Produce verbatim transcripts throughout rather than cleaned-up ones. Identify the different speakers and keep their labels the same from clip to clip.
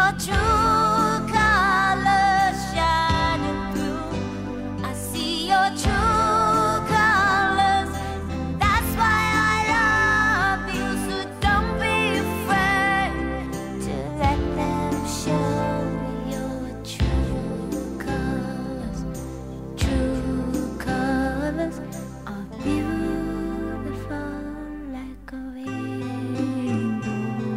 Speaker 1: your true colors shining through. I see your true colors, and that's why I love you. So don't be afraid to let them show your true colors. True colors are beautiful like a rainbow.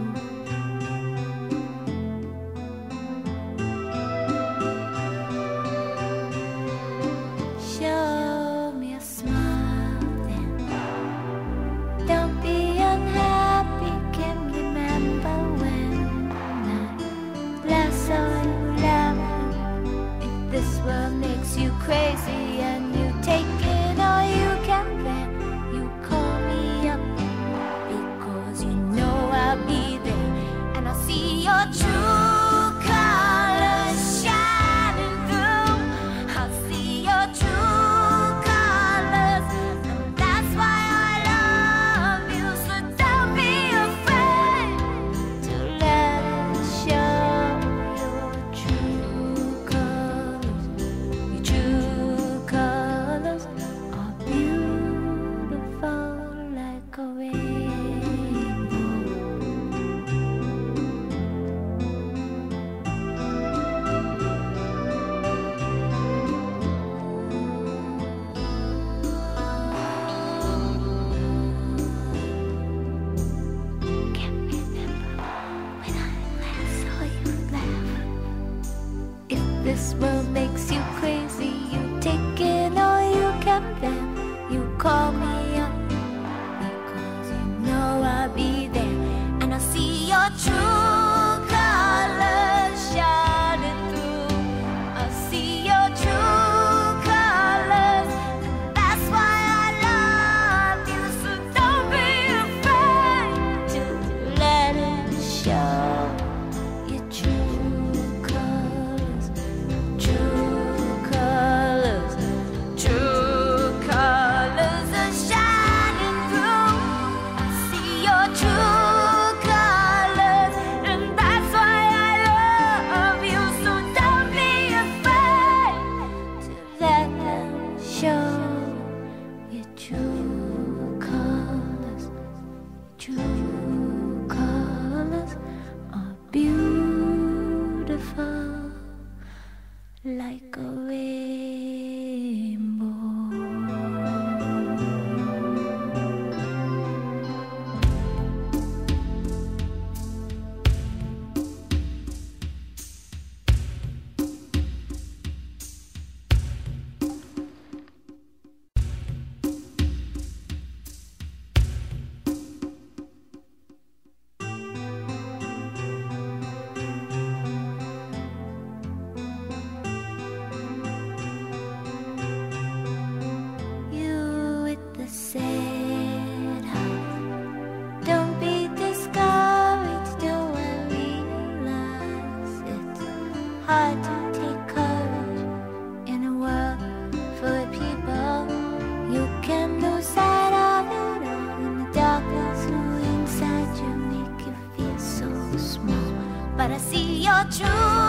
Speaker 1: Show me a smile then. Don't be unhappy. Can remember when I last saw you laughing. If this world makes you crazy and you take it all you can bear, you call me up because you know I'll be there. And I see your true colors shining through. I see your true colors, and that's why I love you. So don't be afraid to let it show your true colors. Your true colors are beautiful like a rainbow. Can't remember when I last saw you laugh. If this world makes you crazy, you take it all you can bear. You call me up because you know I'll be there. And I see your true colors shining through. I see your true colors, and that's why I love you. So don't be afraid to let it show your true colors. True colors, true colors are shining through. I see your true colors, and that's why I love you. So don't be afraid to let them show your true colors. True colors are beautiful like a rainbow. You with the sad heart, don't be discouraged. Don't realize it's hard to take courage in a world full of people. You can lose sight of it all, and the darkness inside you make you feel so small. But I see your true